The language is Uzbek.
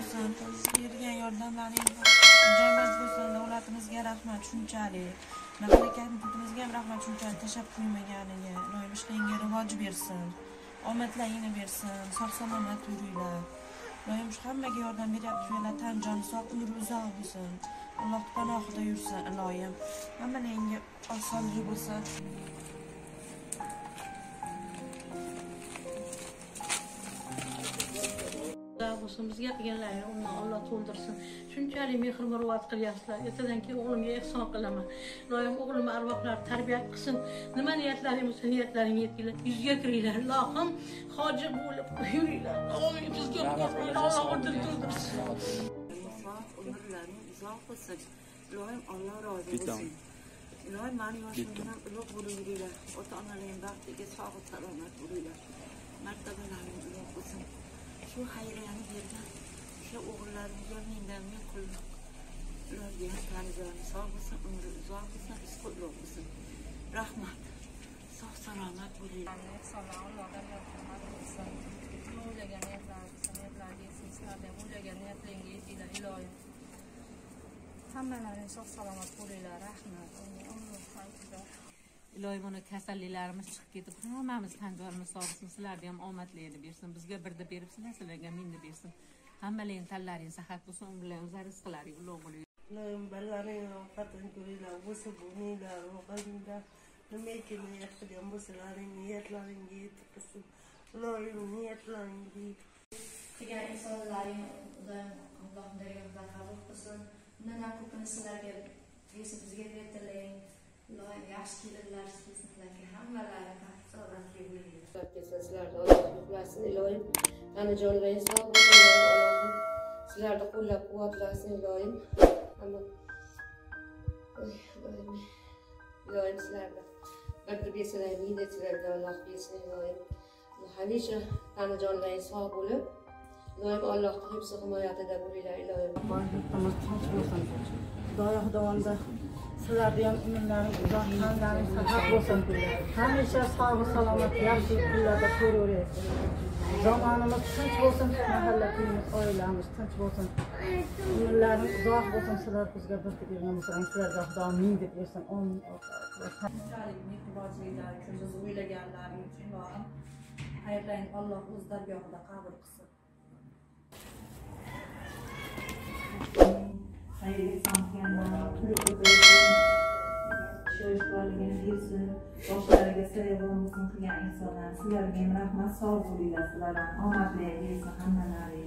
bo'lsin. Bergan yordamlaringiz joyimiz bo'lsin. Davlatimizga rahmat shunchalik. Mamlakatimizga ham rahmat shunchalik tashlab qo'ymaganiga. Ilohim ishlaringga rivoj bersin. Omadlaringni bersin. Sog'-salomat yuringlar. Ilohim shu hammaga yordam beryapti. Tan joni sog', umri uzoq bo'lsin. Alloh panohida yursin ilohim. Hammalaringga osonlik bo'lsin. Bo'lsin bizga qilganlarini undan Alloh to'ldirsin. Shunchalik mehr-muruvvat qilyapsizlar. Ertadan keyin o'g'limga ehson qilaman. Ilohim o'g'lim arvohlar tarbiya qilsin. Nima niyatlaring bo'lsa niyatlaring yetkazinglar. Yuzga kiringlar. Ilohim hoji bo'lib yuringlar. Amin. Bizga Alloh o'rdirtirsin. Umrlaring uzoq bo'lsin. Ilohim Alloh rozi bo'lsin. Ilohim mani yoshimdan ulug' bo'lib yuringlar. Ota-onalaring baxtiga sog' salomat bo'linglar. Martabalaring ulug' bo'lsin. Şu hayriyani bergan o'sha o'g'illarimga mendan men qulluq ularga ham tanizani sog' bo'lsin, umri uzoq bo'lsin, rizqi ulug' bo'lsin. Rahmat. Sog' salomat bo'linglar. O'ylagan niyatlaringiz sizlarga o'ylagan niyatlaringga yetinglar ilohim. Hammalaring sog' salomat bo'linglar. Rahmat. Ilohim uni kasalliklarimiz chiqib ketib, hammamiz tan joyimiz sog' bo'lsin. Sizlarga ham omadlarni bersin. Bizga birda beribsizlar, sizlarga mingni bersin. Hammalaring tanlaring sahat bo'lsin, umrlaringiz rizqlaring ulug' bo'lsin. Ilohim balaring ovqatini ko'ringlar, bo'lsa bo'lmanglar, ovqatinglar nima niyat qilgan bo'lsalaring niyatlaringga yetib tursin. Ilohim niyatlaringga qilgan insonlaring Alloh dargohida qabul qilsin. Undan ko'pini sizlarga bersin, bizga bertiring. Ilohim yaxshi kelinlar sizlarga hammalari baxт saodatli bo'linglar. Sizlarni Alloh yo'qlasin. Ilohim tanajonlaringiz sog' bo'lsin. Allohim sizlarni qo'llab-quvvatlasin. Ilohim ilohim sizlarni birda bersinlar, mingda sizlarga Alloh bersin. Ilohim hamisha tanajonlaringiz sog' bo'lib, ilohim Allohning hifzi himoyatida bo'linglar. Ilohim Boyligimiz tinch bo'lsin. Xudoyo davomida sizlarga ham umrlaring uzoq, tanlaring sahat bo'lsin. Hamisha sog' salomat, yaxshi kunlarda ko'raverasiz. Zamonimiz tinch bo'lsin, mahallatimiz, oilamiz tinch bo'lsin. Umrlaring uzoq bo'lsin. Sizlar bizga bir bergan bo'lsangiz, sizlarga Xudo ming deb bersin. Amin. Shunchalik mehribonchiliklar uchun, biz o'ylaganlaring uchun Ilohim xayrlaring Alloh o'z dargohida qabul qilsin. Xayrga samkenlar, yoshlarligini bersin, boshlariga sayovon bo'lsin qilgan insonlar. Sizlarga ham rahmat, sog' bo'linglar, sizlardan omadli bersin hammalari.